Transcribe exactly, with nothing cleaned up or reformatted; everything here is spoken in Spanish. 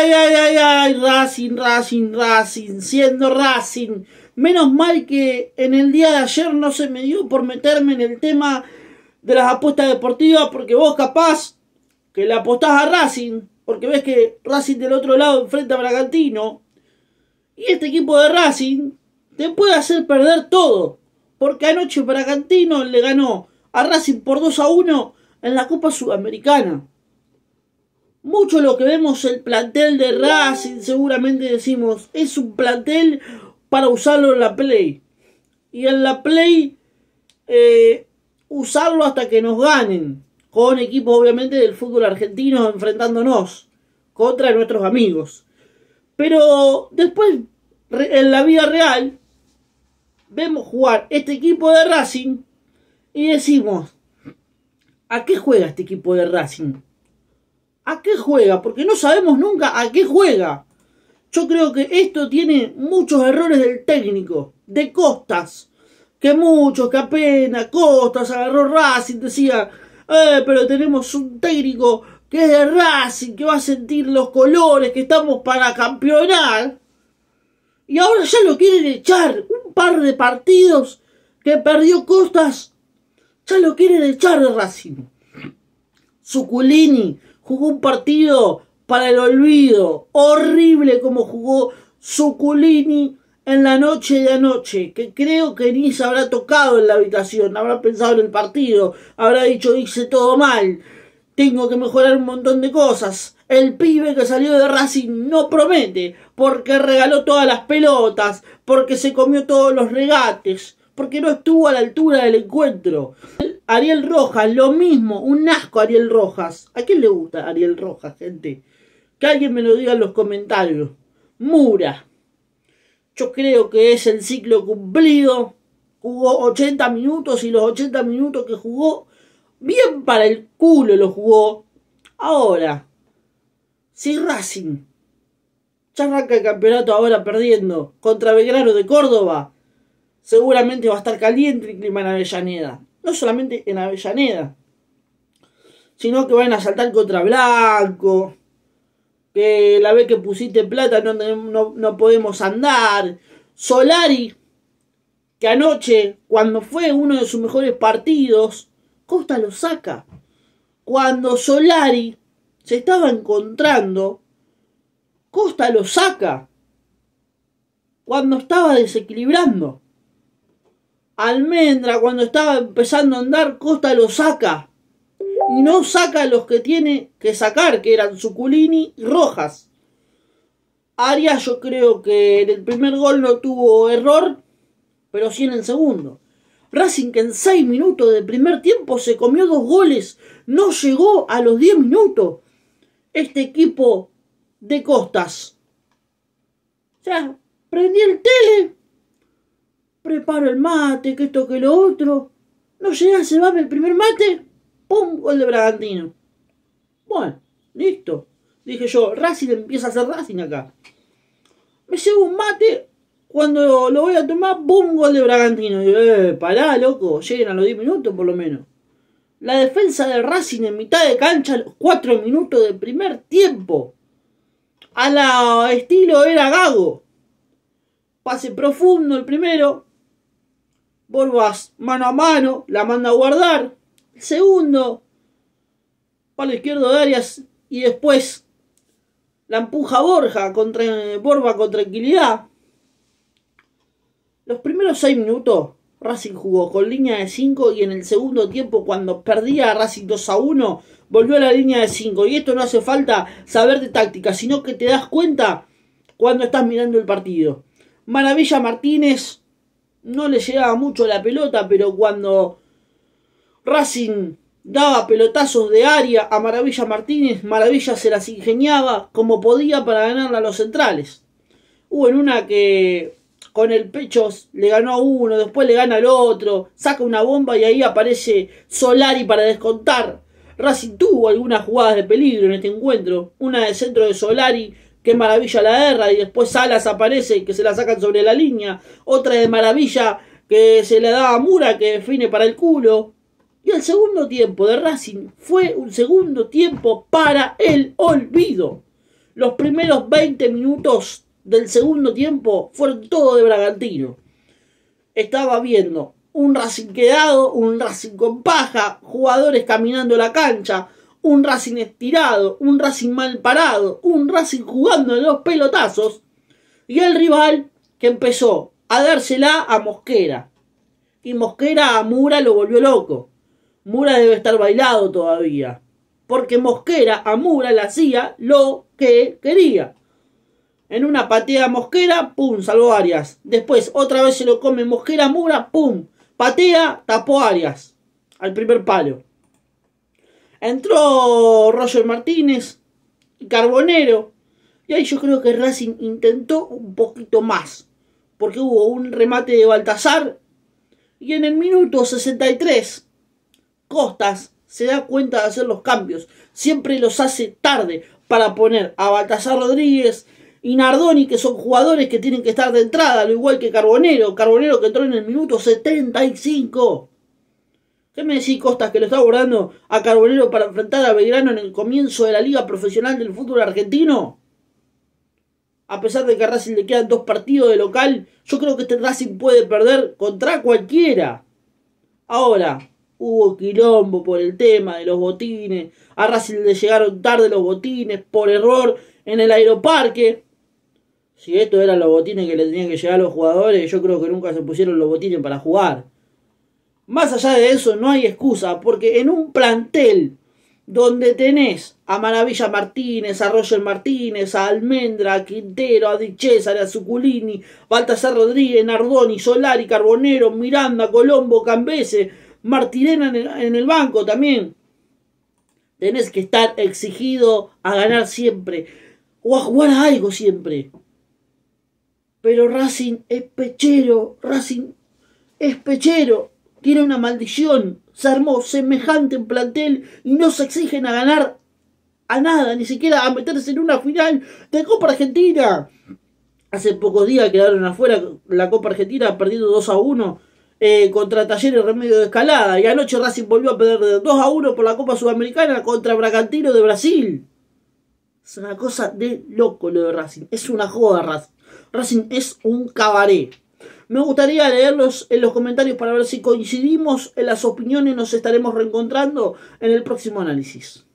ay, ay, ay, ay, Racing, Racing, Racing, siendo Racing. Menos mal que en el día de ayer no se me dio por meterme en el tema de las apuestas deportivas, porque vos capaz que le apostás a Racing, porque ves que Racing del otro lado enfrenta a Bragantino, y este equipo de Racing te puede hacer perder todo, porque anoche Bragantino le ganó a Racing por dos a uno en la Copa Sudamericana. Mucho lo que vemos el plantel de Racing, seguramente decimos, es un plantel para usarlo en la Play. Y en la Play, eh, usarlo hasta que nos ganen. Con equipos, obviamente, del fútbol argentino enfrentándonos contra nuestros amigos. Pero después, en la vida real, vemos jugar este equipo de Racing y decimos, ¿a qué juega este equipo de Racing? ¿A qué juega? Porque no sabemos nunca a qué juega. Yo creo que esto tiene muchos errores del técnico, de Costas. Que muchos, que apenas Costas agarró Racing, decía, eh, pero tenemos un técnico que es de Racing, que va a sentir los colores, que estamos para campeonar. Y ahora ya lo quieren echar. Un par de partidos que perdió Costas, ya lo quieren echar de Racing. Zuculini jugó un partido para el olvido. Horrible como jugó Zuculini en la noche de anoche, que creo que ni se habrá tocado en la habitación, habrá pensado en el partido, habrá dicho, hice todo mal, tengo que mejorar un montón de cosas. El pibe que salió de Racing no promete, porque regaló todas las pelotas, porque se comió todos los regates, porque no estuvo a la altura del encuentro. Ariel Rojas, lo mismo, un asco Ariel Rojas. ¿A quién le gusta Ariel Rojas, gente? Que alguien me lo diga en los comentarios. Mura, yo creo que es el ciclo cumplido. Jugó ochenta minutos y los ochenta minutos que jugó, bien para el culo lo jugó. Ahora, si Racing ya arranca el campeonato ahora perdiendo contra Belgrano de Córdoba, seguramente va a estar caliente el clima en Avellaneda. No solamente en Avellaneda, sino que van a saltar contra Blanco, que la vez que pusiste plata no, no, no podemos andar. Solari, que anoche, cuando fue uno de sus mejores partidos, Costa lo saca. Cuando Solari se estaba encontrando, Costa lo saca. Cuando estaba desequilibrando. Almendra, cuando estaba empezando a andar, Costa lo saca. Y no saca a los que tiene que sacar, que eran Zuculini y Rojas. Arias, yo creo que en el primer gol no tuvo error, pero sí en el segundo. Racing, que en seis minutos de primer tiempo se comió dos goles, no llegó a los diez minutos. Este equipo de Costas. O sea, prendí el tele, preparo el mate, que esto, que lo otro. No llega, se va el primer mate, ¡pum! Gol de Bragantino. Bueno, listo. Dije yo, Racing empieza a hacer Racing acá. Me llevo un mate, cuando lo voy a tomar, ¡pum! Gol de Bragantino. Y digo, eh, pará, loco, lleguen a los diez minutos por lo menos. La defensa de Racing en mitad de cancha, los cuatro minutos del primer tiempo. A la estilo era Gago. Pase profundo el primero. Borbas mano a mano, la manda a guardar. El segundo, palo izquierdo de Arias. Y después la empuja Borja contra Borba con tranquilidad. Los primeros seis minutos Racing jugó con línea de cinco y en el segundo tiempo, cuando perdía Racing dos a uno, volvió a la línea de cinco. Y esto no hace falta saber de táctica, sino que te das cuenta cuando estás mirando el partido. Maravilla Martínez no le llegaba mucho la pelota, pero cuando Racing daba pelotazos de área a Maravilla Martínez, Maravilla se las ingeniaba como podía para ganarle a los centrales. Hubo en una que con el pecho le ganó a uno, después le gana al otro, saca una bomba y ahí aparece Solari para descontar. Racing tuvo algunas jugadas de peligro en este encuentro, una de centro de Solari, que Maravilla la erra, y después Salas aparece, que se la sacan sobre la línea, otra de Maravilla que se le da a Mura, que define para el culo. Y el segundo tiempo de Racing fue un segundo tiempo para el olvido. Los primeros veinte minutos del segundo tiempo fueron todo de Bragantino. Estaba viendo un Racing quedado, un Racing con paja, jugadores caminando la cancha, un Racing estirado, un Racing mal parado, un Racing jugando en los pelotazos, y el rival que empezó a dársela a Mosquera. Y Mosquera a Mura lo volvió loco. Mura debe estar bailado todavía, porque Mosquera a Mura le hacía lo que quería. En una patea Mosquera, pum, salvó Arias. Después otra vez se lo come Mosquera a Mura, pum, patea, tapó Arias al primer palo. Entró Roger Martínez y Carbonero, y ahí yo creo que Racing intentó un poquito más, porque hubo un remate de Baltazar, y en el minuto sesenta y tres Costas se da cuenta de hacer los cambios. Siempre los hace tarde para poner a Baltazar Rodríguez y Nardoni, que son jugadores que tienen que estar de entrada, al igual que Carbonero. Carbonero que entró en el minuto setenta y cinco. ¿Qué me decís, Costas, que lo está abordando a Carbonero para enfrentar a Belgrano en el comienzo de la Liga Profesional del Fútbol Argentino? A pesar de que a Racing le quedan dos partidos de local, yo creo que este Racing puede perder contra cualquiera. Ahora, hubo quilombo por el tema de los botines. A Racing le llegaron tarde los botines por error en el Aeroparque. Si estos eran los botines que le tenían que llegar a los jugadores, yo creo que nunca se pusieron los botines para jugar. Más allá de eso, no hay excusa, porque en un plantel donde tenés a Maravilla Martínez, a Roger Martínez, a Almendra, a Quintero, a Di César, a Zuculini, Baltazar Rodríguez, Nardoni, Solari, Carbonero, Miranda, Colombo, Cambese, Martirena en el, en el banco también. Tenés que estar exigido a ganar siempre, o a jugar a algo siempre. Pero Racing es pechero, Racing es pechero, tiene una maldición, se armó semejante en plantel y no se exigen a ganar a nada, ni siquiera a meterse en una final de Copa Argentina. Hace pocos días quedaron afuera la Copa Argentina perdiendo dos a uno eh, contra Talleres Remedio de Escalada, y anoche Racing volvió a perder dos a uno por la Copa Sudamericana contra Bragantino de Brasil. Es una cosa de loco lo de Racing, es una joda Racing. Racing es un cabaret. Me gustaría leerlos en los comentarios para ver si coincidimos en las opiniones. Nos estaremos reencontrando en el próximo análisis.